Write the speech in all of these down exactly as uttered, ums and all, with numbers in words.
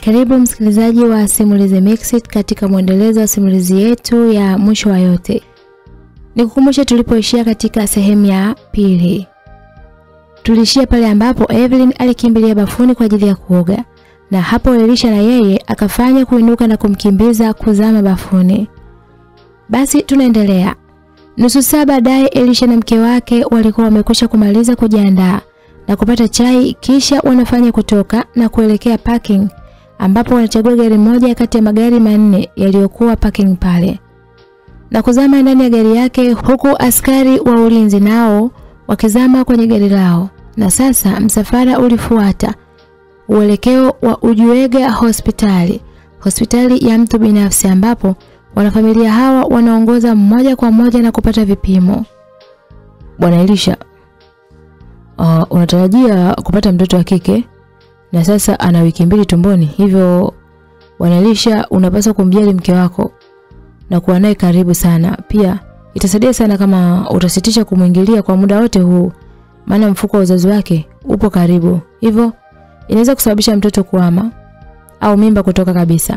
Karibu msikilizaji wa Simulizi Mixit katika mwendelezo wa simulizi yetu ya mwisho wa yote. Nikukumbushe tulipoishia katika sehemu ya pili. Tulishia pale ambapo Evelyn alikimbilia bafuni kwa ajili ya kuoga, na hapo Elisha na yeye akafanya kuinuka na kumkimbiza kuzama bafuni. Basi tunaendelea. Nusu saa baadaye Elisha na mke wake walikuwa wamekwisha kumaliza kujiandaa na kupata chai, kisha wanafanya kutoka na kuelekea parking ambapo wanachagua gari moja kati ya magari manne yaliyokuwa parking pale na kuzama ndani ya gari yake, huku askari wa ulinzi nao wakizama kwenye gari lao. Na sasa msafara ulifuata uelekeo wa Ujuega hospitali, hospitali ya mtu binafsi ambapo wanafamilia hawa wanaongoza mmoja kwa moja na kupata vipimo. Bwana Elisha, uh, unatarajia kupata mtoto wa kike na sasa ana wiki mbili tumboni, hivyo Bwana Elisha unapaswa kumjali mke wako na kuwa naye karibu sana. Pia itasaidia sana kama utasitisha kumwingilia kwa muda wote huu, maana mfuko wa uzazi wake upo karibu, hivyo inaweza kusababisha mtoto kuhama au mimba kutoka kabisa.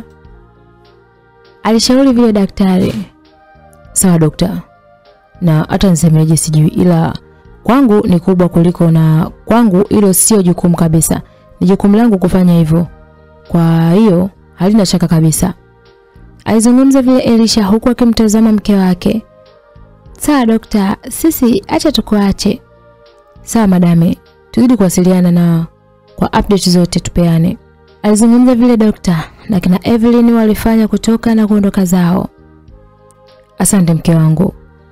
Alishauri vile daktari. Sawa dokta, na hata nisemeje sijui, ila kwangu ni kubwa kuliko, na kwangu hilo sio jukumu kabisa, ni jukumu langu kufanya hivyo, kwa hiyo halina shaka kabisa. Alizungumza vile Elisha huku akimtazama mke wake. Sawa dokta, sisi acha tukuache. Sawa madame, tuzidi kuwasiliana na kwa update zote tupeane. Alizungumza vile dokta, na kina Evelyn walifanya kutoka na kuondoka zao. Asante mke wangu.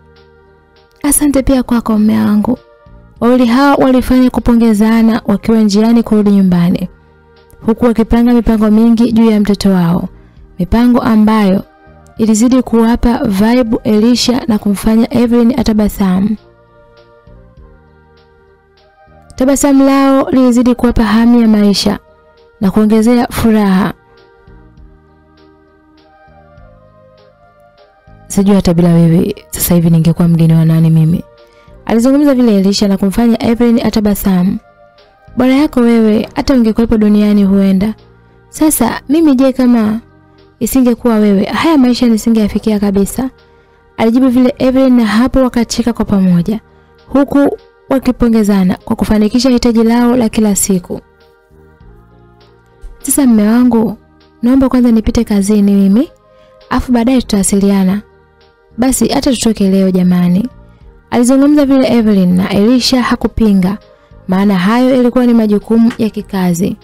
Asante pia kwako mume wangu. Wawili hao walifanya kupongezana wakiwa njiani kurudi nyumbani, huku wakipanga mipango mingi juu ya mtoto wao, mipango ambayo ilizidi kuwapa vibe Elisha na kumfanya Evelyn atabasamu. Tabasamu lao lilizidi kuwapa hamu ya maisha na kuongezea furaha. Sijui hata bila wewe sasa hivi ningekuwa mgeni wa nani mimi. Alizungumza vile Elisha na kumfanya Evelyn atabasamu. Bora yako wewe, hata ungekuwepo duniani huenda. Sasa mimi je, kama isingekuwa wewe haya maisha nisingeyafikia kabisa. Alijibu vile Evelyn, na hapo wakacheka kwa pamoja huku wakipongezana kwa kufanikisha hitaji lao la kila siku. Sasa mume wangu, naomba kwanza nipite kazini mimi, afu baadaye tutawasiliana. Basi hata tutoke leo jamani. Alizungumza vile Evelyn, na Elisha hakupinga, maana hayo ilikuwa ni majukumu ya kikazi.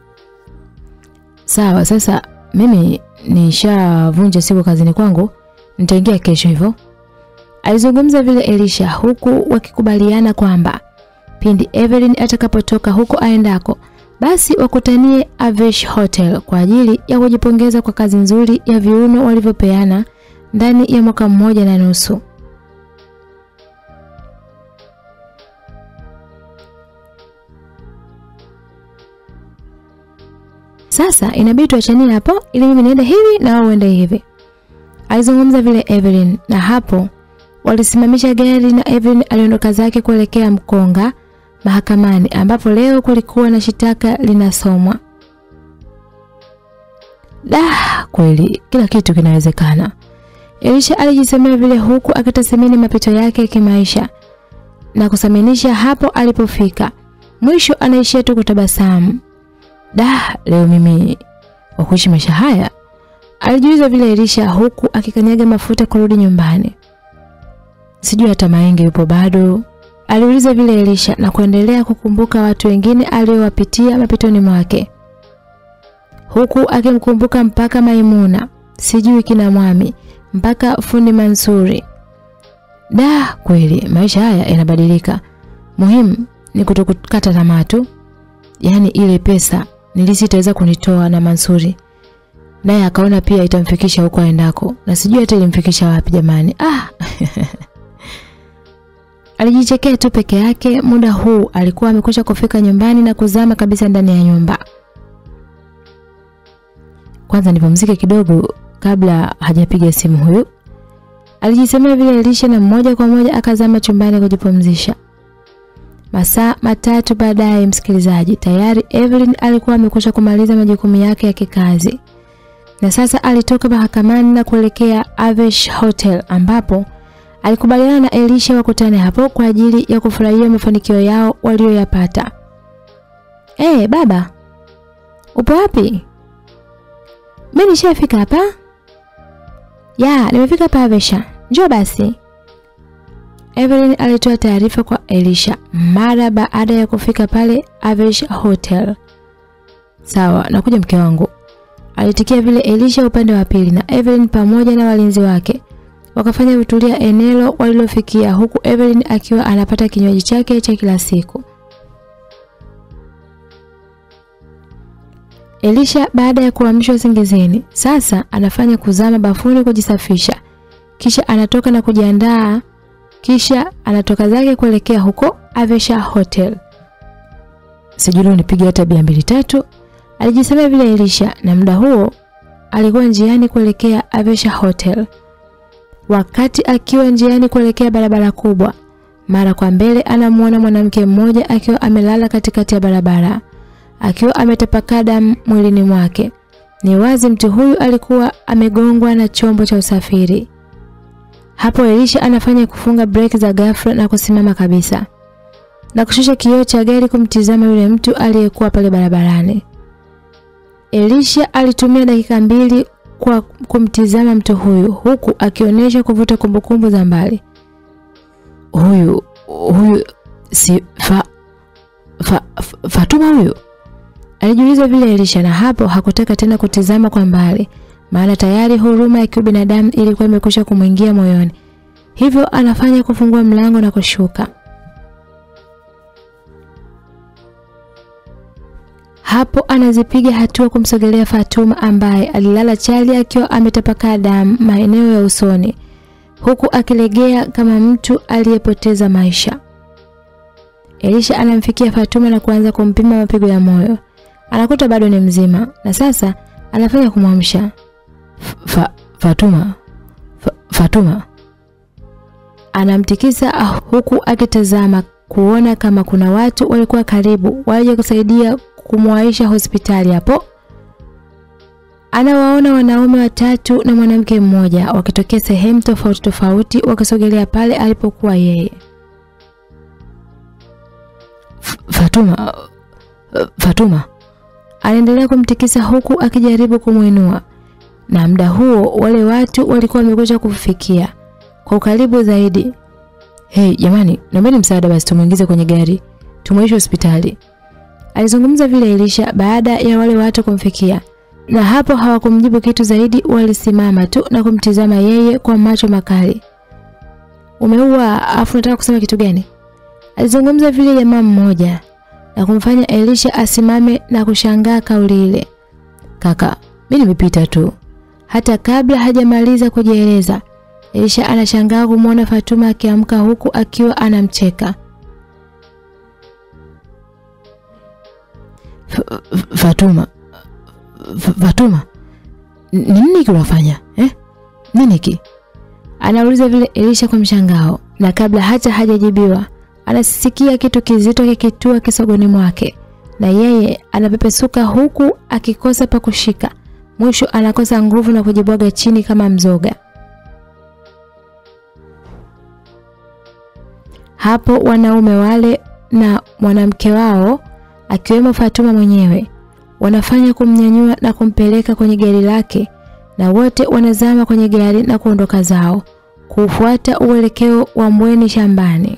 Sawa, sasa mimi nishavunja siku kazini kwangu, nitaingia kesho hivyo. Alizungumza vile Elisha huku wakikubaliana kwamba pindi Evelyn atakapotoka huko aendako, basi wakutanie Avish Hotel kwa ajili ya kujipongeza kwa kazi nzuri ya viuno walivyopeana ndani ya mwaka mmoja na nusu. Sasa inabidi tuachanie hapo ili mimi niende hivi na wao waende hivi. Alizungumza vile Evelyn, na hapo walisimamisha gari na Evelyn aliondoka zake kuelekea Mkonga mahakamani ambapo leo kulikuwa na shitaka linasomwa. Dah, kweli kila kitu kinawezekana. Elisha alijisemea vile huku akitathmini mapito yake kimaisha na kusaminisha hapo alipofika. Mwisho anaishia tu kutabasamu. Dah, leo mimi wakuishi maisha haya. Alijiuliza vile Elisha huku akikanyaga mafuta kurudi nyumbani. Sijui hata Maenge yupo bado. Aliuliza vile Elisha na kuendelea kukumbuka watu wengine aliowapitia mapitoni mwake, huku akimkumbuka mpaka Maimuna, sijui kina Mwami, mpaka Fundi Mansuri. Da, kweli maisha haya yanabadilika. Muhimu ni kutokukata tamaa tu. Yaani ile pesa nilisitaweza kunitoa na Mansuri, naye akaona pia itamfikisha huko aendako, na sijui hata ilimfikisha wapi jamani. Ah. Alijichekea tu peke yake. Muda huu alikuwa amekwisha kufika nyumbani na kuzama kabisa ndani ya nyumba. Kwanza nipumzike kidogo kabla hajapiga simu huyu, alijisemea vile Elisha, na mmoja kwa moja akazama chumbani kujipumzisha. Masaa matatu baadaye, msikilizaji, tayari Evelyn alikuwa amekwisha kumaliza majukumu yake ya kikazi. Na sasa alitoka mahakamani na kuelekea Avesh Hotel ambapo alikubaliana na Elisha wakutane hapo kwa ajili ya kufurahia mafanikio yao walioyapata. Eh, hey, baba. Upo wapi? Mimi nishafika hapa. Ya, nimefika hapa Avesha. Njoo basi. Evelyn alitoa taarifa kwa Elisha mara baada ya kufika pale Avesh Hotel. Sawa, nakuja mke wangu. Alitikia vile Elisha upande wa pili na Evelyn pamoja na walinzi wake wakafanya kutulia eneo walilofikia, huku Evelyn akiwa anapata kinywaji chake cha kila siku. Elisha baada ya kuamshwa usingizini, sasa anafanya kuzama bafuni kujisafisha. Kisha anatoka na kujiandaa, kisha anatoka zake kuelekea huko Avesha Hotel. Sijui nipige hata bia mbili tatu, alijisema vile Elisha, na muda huo alikuwa njiani kuelekea Avesha Hotel. Wakati akiwa njiani kuelekea barabara kubwa, mara kwa mbele anamuona mwanamke mmoja akiwa amelala katikati ya barabara, akiwa ametapakaa damu mwilini mwake. Ni wazi mtu huyu alikuwa amegongwa na chombo cha usafiri. Hapo Elisha anafanya kufunga breki za ghafla na kusimama kabisa na kushusha kioo cha gari kumtizama yule mtu aliyekuwa pale barabarani. Elisha alitumia dakika mbili kwa kumtizama mtu huyu, huku akionyesha kuvuta kumbukumbu za mbali. Huyu huyu si fa, fa, fa Fatuma huyu? Alijiuliza vile Elisha, na hapo hakutaka tena kutizama kwa mbali, maana tayari huruma ya kibinadamu ilikuwa imekwisha kumwingia moyoni. Hivyo anafanya kufungua mlango na kushuka. Hapo anazipiga hatua kumsogelea Fatuma ambaye alilala chali akiwa ametapakaa damu maeneo ya usoni, huku akilegea kama mtu aliyepoteza maisha. Elisha anamfikia Fatuma na kuanza kumpima mapigo ya moyo. Anakuta bado ni mzima na sasa anafanya kumwamsha. Fa, Fatuma. Fa, Fatuma. Anamtikisa huku akitazama kuona kama kuna watu walikuwa karibu waje kusaidia kumwaisha hospitali. Hapo anawaona wanaume watatu na mwanamke mmoja wakitokea sehemu tofauti tofauti wakasogelea pale alipokuwa yeye. Fatuma, Fatuma anaendelea kumtikisa huku akijaribu kumuinua, na muda huo wale watu walikuwa wamekuja kufikia kwa ukaribu zaidi. Hey jamani, naomba msaada basi, tumuingize kwenye gari tumwaishe hospitali, alizungumza vile Elisha baada ya wale watu kumfikia. Na hapo hawakumjibu kitu zaidi, walisimama tu na kumtizama yeye kwa macho makali. Umeua afu nataka kusema kitu gani? Alizungumza vile jamaa mmoja na kumfanya Elisha asimame na kushangaa kauli ile. Kaka, mimi nimepita tu. Hata kabla hajamaliza kujieleza, Elisha anashangaa kumuona Fatuma akiamka huku akiwa anamcheka. Fatuma, Fatuma, nini unafanya? Eh? Nini ki? Anauliza vile Elisha kwa mshangao, na kabla hata hajajibiwa, anasikia kitu kizito kikitua kisogoni mwake, na yeye anapepesuka huku akikosa pa kushika. Mwisho anakosa nguvu na kujibwaga chini kama mzoga. Hapo wanaume wale na mwanamke wao akiwemo Fatuma mwenyewe wanafanya kumnyanyua na kumpeleka kwenye gari lake, na wote wanazama kwenye gari na kuondoka zao kufuata uelekeo wa Mbweni shambani.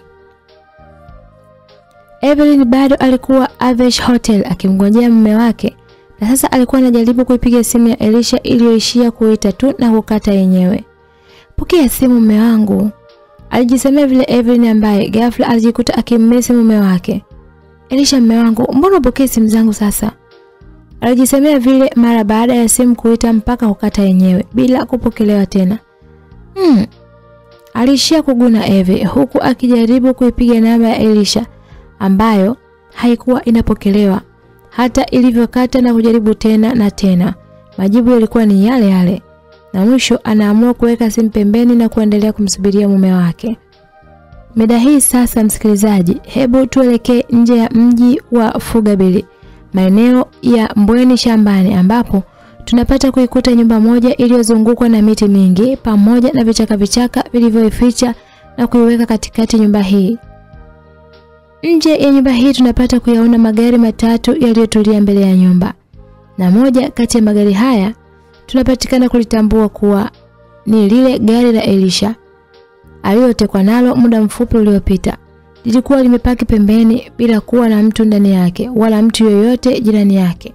Evelyn bado alikuwa Avesh Hotel akimngojea mume wake, na sasa alikuwa anajaribu kuipiga simu ya Elisha iliyoishia kuita tu na kukata yenyewe. Pokea simu mume wangu, alijisemea vile Evelyn ambaye ghafla alijikuta akimmesi mume wake. Elisha mume wangu, mbona upokee simu zangu sasa? Alijisemea vile mara baada ya simu kuita mpaka kukata yenyewe bila kupokelewa tena. Hmm. Alishia kuguna Eve huku akijaribu kuipiga namba ya Elisha ambayo haikuwa inapokelewa. Hata ilivyokata na kujaribu tena na tena, majibu yalikuwa ni yale yale. Na mwisho anaamua kuweka simu pembeni na kuendelea kumsubiria mume wake. Mida hii sasa, msikilizaji, hebu tuelekee nje ya mji wa Fugabili, maeneo ya Mbweni shambani, ambapo tunapata kuikuta nyumba moja iliyozungukwa na miti mingi pamoja na vichaka vichaka vilivyoificha na kuiweka katikati nyumba hii. Nje ya nyumba hii tunapata kuyaona magari matatu yaliyotulia mbele ya nyumba. Na moja kati ya magari haya tunapatikana kulitambua kuwa ni lile gari la Elisha aliyotekwa nalo muda mfupi uliopita. Lilikuwa limepaki pembeni bila kuwa na mtu ndani yake wala mtu yoyote jirani yake.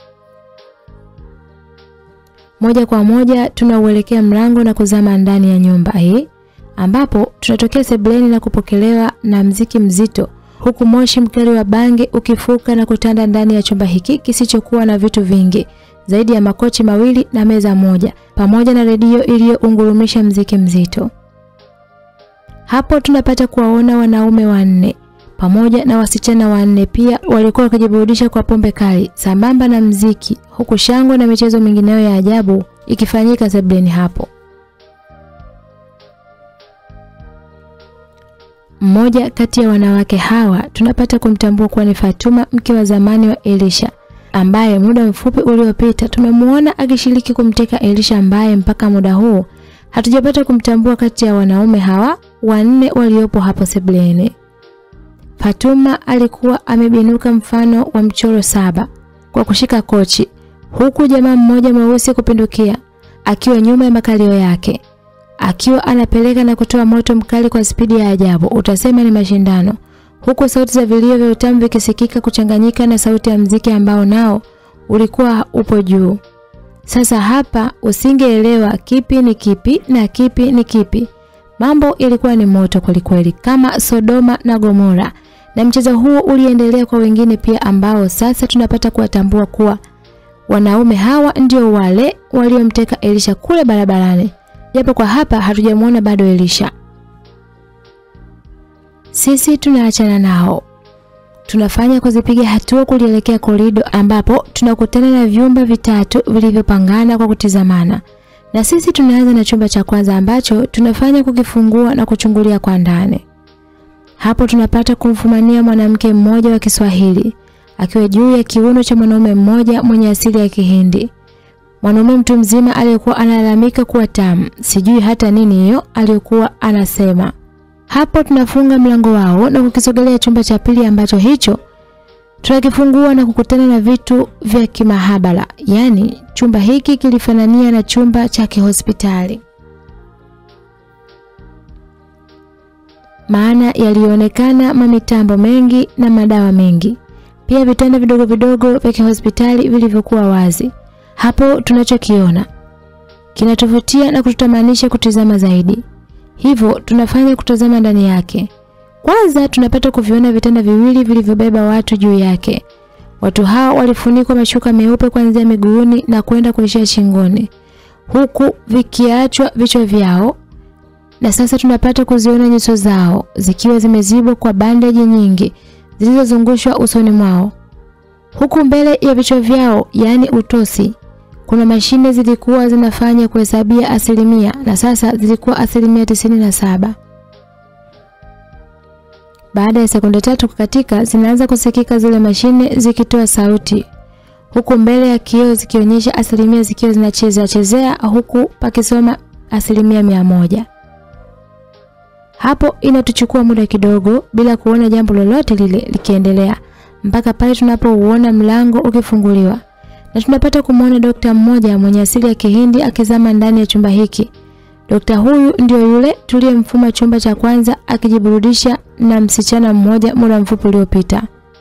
Moja kwa moja tunauelekea mlango na kuzama ndani ya nyumba hii, ambapo tunatokea sebuleni na kupokelewa na mziki mzito, huku moshi mkali wa bangi ukifuka na kutanda ndani ya chumba hiki kisichokuwa na vitu vingi zaidi ya makochi mawili na meza moja pamoja na redio iliyoungurumisha mziki mzito. Hapo tunapata kuwaona wanaume wanne pamoja na wasichana wanne pia walikuwa wakijiburudisha kwa pombe kali sambamba na mziki, huku shangwe na michezo mingineyo ya ajabu ikifanyika sebuleni hapo. Mmoja kati ya wanawake hawa tunapata kumtambua kuwa ni Fatuma, mke wa zamani wa Elisha, ambaye muda mfupi uliopita tumemuona akishiriki kumteka Elisha, ambaye mpaka muda huu hatujapata kumtambua kati ya wanaume hawa wanne waliopo hapo sebuleni. Fatuma alikuwa amebinuka mfano wa mchoro saba kwa kushika kochi, huku jamaa mmoja mweusi kupindukia akiwa nyuma ya makalio yake, akiwa anapeleka na kutoa moto mkali kwa spidi ya ajabu, utasema ni mashindano, huku sauti za vilio vya utamu vikisikika kuchanganyika na sauti ya mziki ambao nao ulikuwa upo juu. Sasa hapa usingeelewa kipi ni kipi na kipi ni kipi. Mambo ilikuwa ni moto kwelikweli kama Sodoma na Gomora, na mchezo huo uliendelea kwa wengine pia, ambao sasa tunapata kuwatambua kuwa wanaume hawa ndio wale waliomteka Elisha kule barabarani, japo kwa hapa hatujamuona bado Elisha. Sisi tunaachana nao, tunafanya kuzipiga hatua kulielekea korido, ambapo tunakutana na vyumba vitatu vilivyopangana kwa kutizamana. Na sisi tunaanza na chumba cha kwanza ambacho tunafanya kukifungua na kuchungulia kwa ndani. Hapo tunapata kumfumania mwanamke mmoja wa Kiswahili akiwa juu ya kiuno cha mwanaume mmoja mwenye asili ya Kihindi. Mwanaume mtu mzima aliyekuwa analalamika kuwa tamu, sijui hata nini hiyo aliyokuwa anasema. Hapo tunafunga mlango wao na kukisogelea chumba cha pili, ambacho hicho tunakifungua na kukutana na vitu vya kimahabara. Yani chumba hiki kilifanania na chumba cha kihospitali, maana yalionekana mamitambo mengi na madawa mengi, pia vitanda vidogo vidogo vya kihospitali vilivyokuwa wazi. Hapo tunachokiona kinatuvutia na kututamanisha kutizama zaidi, hivyo tunafanya kutazama ndani yake. Kwanza tunapata kuviona vitanda viwili vilivyobeba watu juu yake. Watu hao walifunikwa mashuka meupe kuanzia miguuni na kwenda kuishia shingoni, huku vikiachwa vichwa vyao, na sasa tunapata kuziona nyuso zao zikiwa zimezibwa kwa bandeji nyingi zilizozungushwa usoni mwao. Huku mbele ya vichwa vyao, yani utosi, kuna mashine zilikuwa zinafanya kuhesabia asilimia, na sasa zilikuwa asilimia tisini na saba. Baada ya sekunde tatu kukatika, zinaanza kusikika zile mashine zikitoa sauti, huku mbele ya kioo zikionyesha asilimia zikiwa zinacheza chezea, huku pakisoma asilimia mia moja. Hapo inatuchukua muda kidogo bila kuona jambo lolote lile likiendelea, mpaka pale tunapouona mlango ukifunguliwa na tunapata kumuona dokta mmoja mwenye asili ya Kihindi akizama ndani ya chumba hiki. Dokta huyu ndio yule tuliyemfuma chumba cha kwanza akijiburudisha na msichana mmoja muda mfupi uliopita.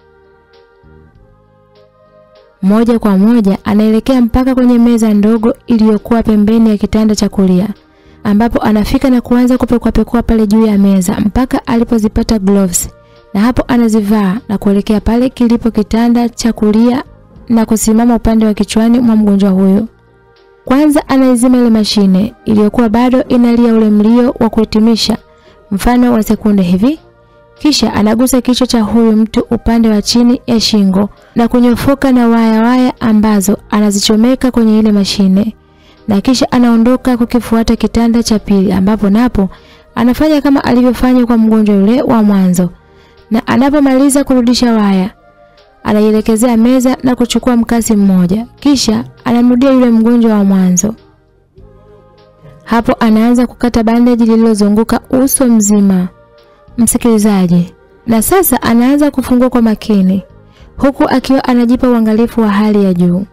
Moja kwa moja anaelekea mpaka kwenye meza ndogo iliyokuwa pembeni ya kitanda cha kulia, ambapo anafika na kuanza kupekua pekua pale juu ya meza mpaka alipozipata gloves, na hapo anazivaa na kuelekea pale kilipo kitanda cha kulia na kusimama upande wa kichwani mwa mgonjwa huyo. Kwanza anaizima ile mashine iliyokuwa bado inalia ule mlio wa kuhitimisha mfano wa sekunde hivi, kisha anagusa kichwa cha huyu mtu upande wa chini ya shingo na kunyofoka na waya waya ambazo anazichomeka kwenye ile mashine, na kisha anaondoka kukifuata kitanda cha pili, ambapo napo Anafanya kama alivyofanya kwa mgonjwa yule wa mwanzo. Na anapomaliza kurudisha waya, anaielekezea meza na kuchukua mkasi mmoja. Kisha anamrudia yule mgonjwa wa mwanzo. Hapo anaanza kukata bandage lililozunguka uso mzima, msikilizaji. Na sasa anaanza kufungua kwa makini, huku akiwa anajipa uangalifu wa hali ya juu.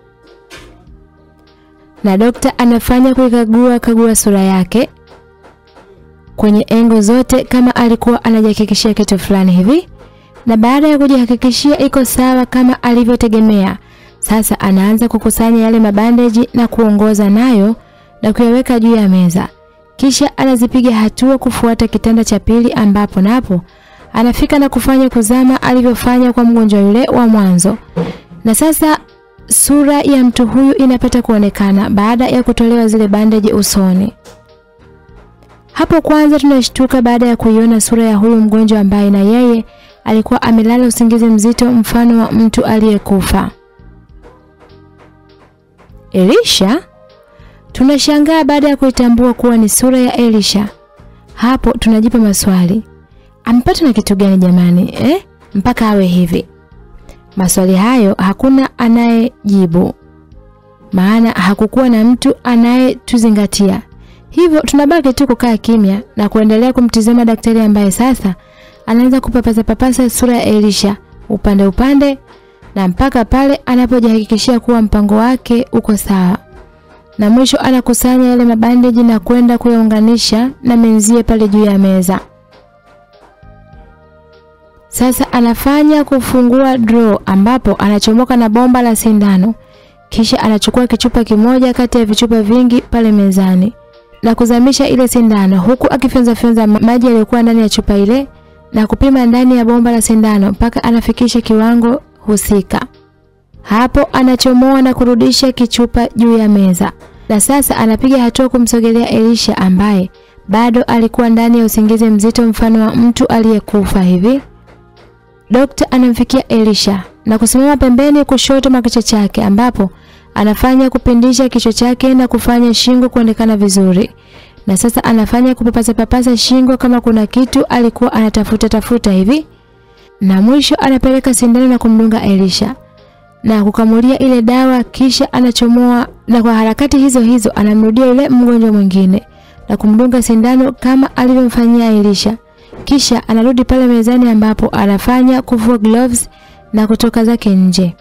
Na dokta anafanya kuikagua kagua sura yake kwenye engo zote kama alikuwa anajihakikishia kitu fulani hivi. Na baada ya kujihakikishia iko sawa kama alivyotegemea, sasa anaanza kukusanya yale mabandeji na kuongoza nayo na kuyaweka juu ya meza. Kisha anazipiga hatua kufuata kitanda cha pili, ambapo napo anafika na kufanya kuzama alivyofanya kwa mgonjwa yule wa mwanzo. Na sasa sura ya mtu huyu inapata kuonekana baada ya kutolewa zile bandeji usoni. Hapo kwanza tunashtuka baada ya kuiona sura ya huyu mgonjwa ambaye na yeye alikuwa amelala usingizi mzito mfano wa mtu aliyekufa. Elisha? Tunashangaa baada ya kuitambua kuwa ni sura ya Elisha. Hapo tunajipa maswali. Ampata na kitu gani jamani, eh? Mpaka awe hivi. Maswali hayo hakuna anayejibu, maana hakukuwa na mtu anayetuzingatia. Hivyo tunabaki tu kukaa kimya na kuendelea kumtizama daktari ambaye sasa anaanza kupapasa papasa sura ya Elisha upande upande, na mpaka pale anapojihakikishia kuwa mpango wake uko sawa. Na mwisho anakusanya yale mabandeji na kwenda kuyaunganisha na menzie pale juu ya meza. Sasa anafanya kufungua draw, ambapo anachomoka na bomba la sindano. Kisha anachukua kichupa kimoja kati ya vichupa vingi pale mezani na kuzamisha ile sindano, huku akifyonza fyonza maji yaliyokuwa ndani ya chupa ile na kupima ndani ya bomba la sindano mpaka anafikisha kiwango husika. Hapo anachomoa na kurudisha kichupa juu ya meza. Na sasa anapiga hatua kumsogelea Elisha ambaye bado alikuwa ndani ya usingizi mzito mfano wa mtu aliyekufa hivi. Dokta anamfikia Elisha na kusimama pembeni kushoto mwa kichwa chake, ambapo anafanya kupindisha kichwa chake na kufanya shingo kuonekana vizuri. Na sasa anafanya kupapasa papasa shingo kama kuna kitu alikuwa anatafuta tafuta hivi. Na mwisho anapeleka sindano na kumdunga Elisha na kukamulia ile dawa. Kisha anachomoa na kwa harakati hizo hizo anamrudia yule mgonjwa mwingine na kumdunga sindano kama alivyomfanyia Elisha. Kisha anarudi pale mezani, ambapo anafanya kuvua gloves na kutoka zake nje.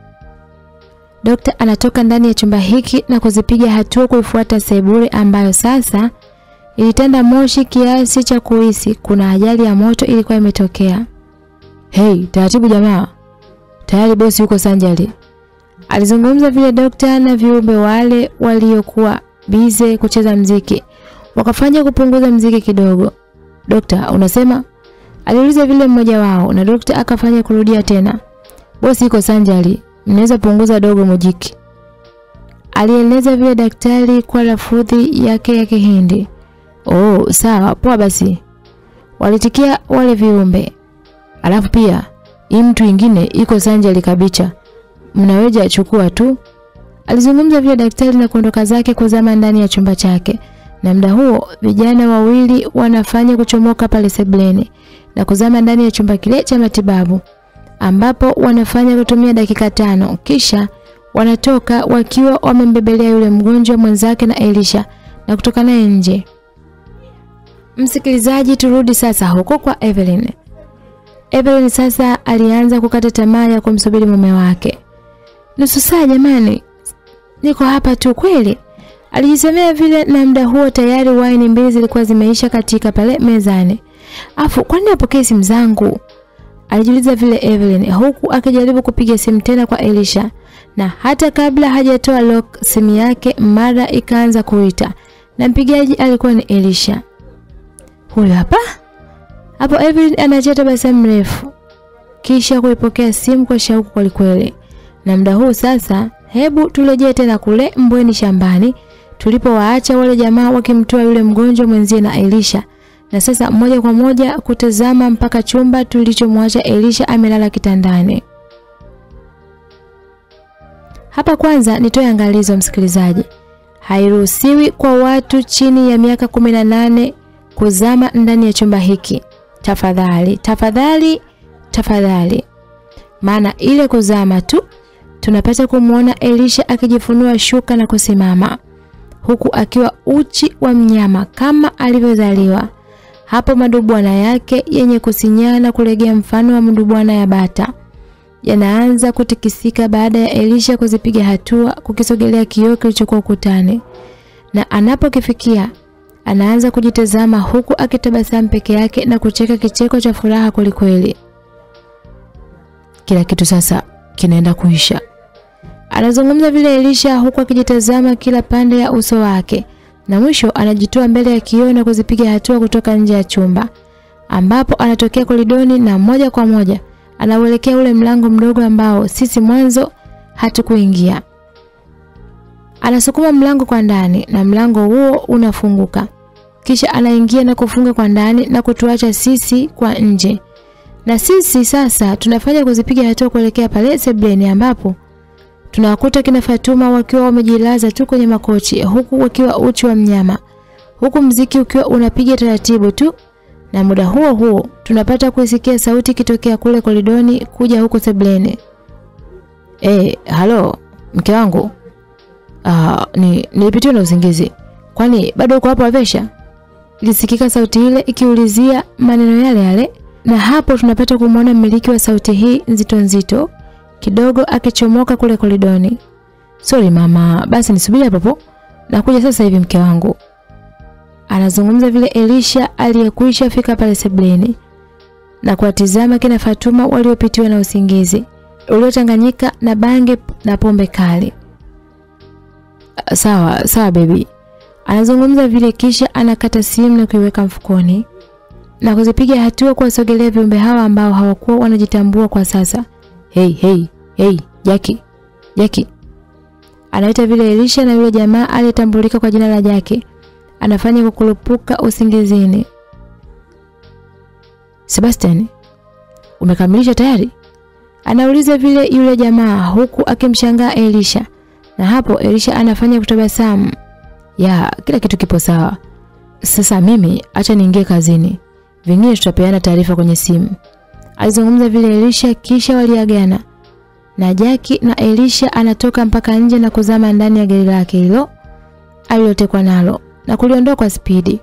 Dokta anatoka ndani ya chumba hiki na kuzipiga hatua kuifuata sebure, ambayo sasa ilitanda moshi kiasi cha kuhisi kuna ajali ya moto ilikuwa imetokea. Hey, taratibu jamaa. Tayari bosi yuko sanjali. Alizungumza vile dokta na viumbe wale waliokuwa bize kucheza mziki wakafanya kupunguza mziki kidogo. Dokta, unasema? Aliuliza vile mmoja wao, na dokta akafanya kurudia tena. Bosi yuko sanjali, mnaweza punguza dogo mujiki. Alieleza vile daktari kwa lafudhi yake ya Kihindi. Oh, sawa, poa basi. Walitikia wale viumbe. Alafu pia, hii mtu ingine iko sanjali kabicha. Mnaweza chukua tu. Alizungumza vile daktari na kuondoka zake kuzama ndani ya chumba chake. Na muda huo vijana wawili wanafanya kuchomoka pale sebleni na kuzama ndani ya chumba kile cha matibabu, ambapo wanafanya kutumia dakika tano. Kisha wanatoka wakiwa wamembebelea yule mgonjwa mwenzake na Elisha na kutoka naye nje. Msikilizaji, turudi sasa huko kwa Evelyn. Evelyn sasa alianza kukata tamaa ya kumsubiri mume wake. Nusu saa jamani, niko hapa tu kweli? Alijisemea vile, na muda huo tayari wine mbili zilikuwa zimeisha katika pale mezani. Afu kwani apokee simu zangu? Alijiuliza vile Evelyn, huku akijaribu kupiga simu tena kwa Elisha. Na hata kabla hajatoa lock simu yake mara ikaanza kuita. Na mpigaji alikuwa ni Elisha. Huyo hapa? Hapo Evelyn anacheta basa mrefu, kisha kuipokea simu kwa shauku kweli kweli. Na muda huu sasa, hebu turejee tena kule Mbweni shambani tulipowaacha wale jamaa wakimtoa yule mgonjwa mwenzie na Elisha. Na sasa moja kwa moja kutazama mpaka chumba tulichomwacha Elisha amelala kitandani. Hapa kwanza nitoe angalizo msikilizaji. Hairuhusiwi kwa watu chini ya miaka kumi na nane kuzama ndani ya chumba hiki. Tafadhali, tafadhali, tafadhali. Maana ile kuzama tu tunapata kumuona Elisha akijifunua shuka na kusimama, huku akiwa uchi wa mnyama kama alivyozaliwa. Hapo madubwana yake yenye kusinyana kulegea mfano wa madubwana ya bata yanaanza kutikisika baada ya Elisha kuzipiga hatua kukisogelea kioo kilichokuwa ukutani. Na anapokifikia anaanza kujitazama huku akitabasamu peke yake na kucheka kicheko cha furaha kwelikweli. Kila kitu sasa kinaenda kuisha. Anazungumza vile Elisha huku akijitazama kila pande ya uso wake, na mwisho anajitoa mbele ya kioo na kuzipiga hatua kutoka nje ya chumba, ambapo anatokea koridoni na moja kwa moja anauelekea ule mlango mdogo ambao sisi mwanzo hatukuingia. Anasukuma mlango kwa ndani na mlango huo unafunguka. Kisha anaingia na kufunga kwa ndani na kutuacha sisi kwa nje. Na sisi sasa tunafanya kuzipiga hatua kuelekea pale sebuleni, ambapo tunawakuta kina Fatuma wakiwa wamejilaza tu kwenye makochi huku wakiwa uchi wa mnyama, huku mziki ukiwa unapiga taratibu tu. Na muda huo huo tunapata kusikia sauti kitokea kule koridoni kuja huko sebuleni. Eh, halo, mke wangu. Ah, ni nilipitiwa na usingizi. Kwani bado uko hapo Avesha? Ilisikika sauti ile ikiulizia maneno yale yale, na hapo tunapata kumwona mmiliki wa sauti hii nzito nzito kidogo akichomoka kule koridoni. Sorry mama, basi nisubiri hapo. Nakuja sasa hivi mke wangu. Anazungumza vile Elisha aliyekwisha fika pale sebuleni na kuwatizama kina Fatuma waliopitiwa na usingizi uliochanganyika na bange na pombe kali. Sawa, sawa baby. Anazungumza vile kisha anakata simu na kuiweka mfukoni na kuzipiga hatua kuwasogelea viumbe hawa ambao hawakuwa wanajitambua kwa sasa. Hey, hey, hey, Jackie. Jackie. Anaita vile Elisha na yule jamaa aliyetambulika kwa jina la Jackie anafanya kukulupuka usingizini. Sebastian, umekamilisha tayari? Anauliza vile yule jamaa huku akimshangaa Elisha. Na hapo Elisha anafanya kutabasamu. Ya, kila kitu kipo sawa. Sasa mimi acha niingie kazini. Vingine tutapeana taarifa kwenye simu. Alizungumza vile Elisha kisha waliagana. Na Jackie na Elisha anatoka mpaka nje na kuzama ndani ya gari lake hilo alilotekwa nalo na kuliondoka kwa spidi.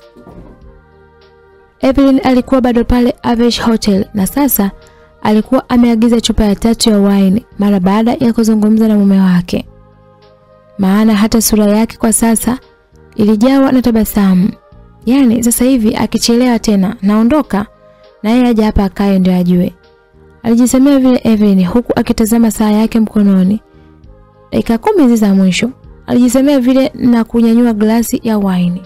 Evelyn alikuwa bado pale Avesh Hotel na sasa alikuwa ameagiza chupa ya tatu ya wine mara baada ya kuzungumza na mume wake. Maana hata sura yake kwa sasa ilijawa na tabasamu. Yaani sasa hivi akichelewa tena naondoka na yeye aje hapa akae ndio ajue. Alijisemea vile Evelyn huku akitazama saa yake mkononi. Dakika kumi za mwisho. Alijisemea vile na kunyanyua glasi ya wine.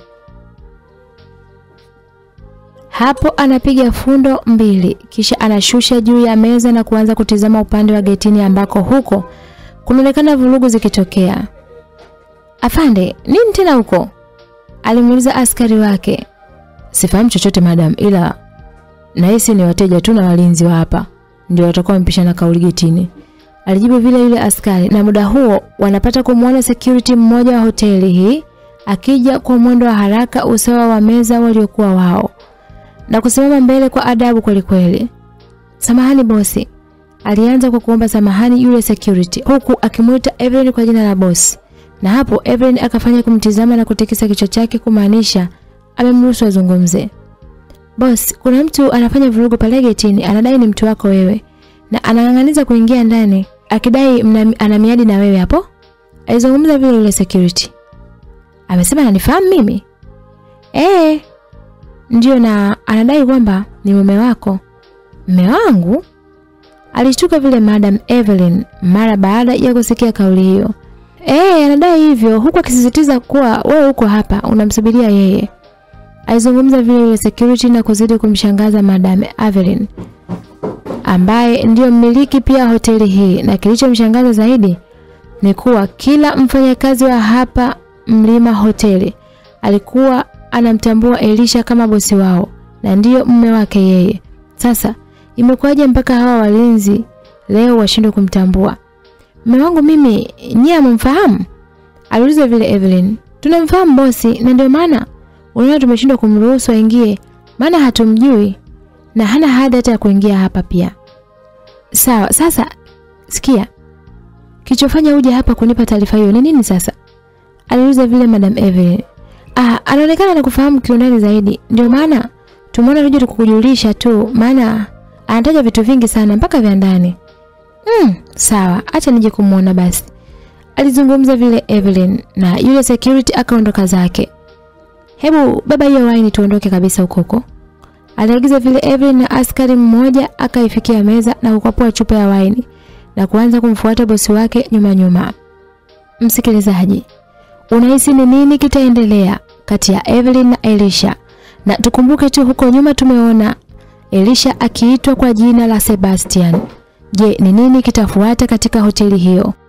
Hapo anapiga fundo mbili kisha anashusha juu ya meza na kuanza kutizama upande wa getini ambako huko kunaonekana vurugu zikitokea. Afande, nini tena huko? Alimuuliza askari wake. Sifahamu chochote madam, ila nahisi ni wateja tu na walinzi wa hapa ndio watakuwa mpishana kauli getini. Alijibu vile yule askari, na muda huo wanapata kumuona security mmoja wa hoteli hii akija kwa mwendo wa haraka usawa wa meza waliokuwa wao na kusimama mbele kwa adabu kweli kweli. Samahani bosi. Alianza kwa kuomba samahani yule security huku akimuita Evelyn kwa jina la bosi. Na hapo Evelyn akafanya kumtizama na kutikisa kichwa chake kumaanisha amemruhusu azungumze. Boss, kuna mtu anafanya vurugu pale getini, anadai ni mtu wako wewe na anang'ang'aniza kuingia ndani akidai ana miadi na wewe hapo. Alizungumza vile yule security. Amesema ananifahamu mimi? Eh, ndio, na anadai kwamba ni mume wako. Mume wangu? Alishtuka vile Madam Evelyn mara baada ya kusikia kauli hiyo. Eh, anadai hivyo huku akisisitiza kuwa wewe uko hapa unamsubiria yeye. Alizungumza vile yule security na kuzidi kumshangaza Madam Evelyn ambaye ndio mmiliki pia hoteli hii, na kilichomshangaza zaidi ni kuwa kila mfanyakazi wa hapa Mlima Hoteli alikuwa anamtambua Elisha kama bosi wao na ndiyo mume wake yeye. Sasa imekuwaje mpaka hawa walinzi leo washindwe kumtambua? Mume wangu mimi, nyie mumfahamu? Aliuliza vile Evelyn. Tunamfahamu bosi, na ndio maana Unaona tumeshindwa kumruhusu aingie maana hatumjui na hana hadhi hata ya kuingia hapa pia. Sawa, sasa sikia. Kichofanya uje hapa kunipa taarifa hiyo ni nini sasa? Aliuliza vile Madam Evelyn. Ah, anaonekana anakufahamu kiundani zaidi. Ndio maana tumeona tuje tukukujulisha tu, maana anataja vitu vingi sana mpaka vya ndani. Mm, sawa, acha nije kumuona basi. Alizungumza vile Evelyn na yule security akaondoka zake. Hebu baba hiyo wine tuondoke kabisa huko. Aliagiza vile Evelyn na askari mmoja akaifikia meza na kukwapua chupa ya wine na kuanza kumfuata bosi wake nyuma nyuma. Msikilizaji, unahisi ni nini kitaendelea kati ya Evelyn na Elisha? Na tukumbuke tu huko nyuma tumeona Elisha akiitwa kwa jina la Sebastian. Je, ni nini kitafuata katika hoteli hiyo?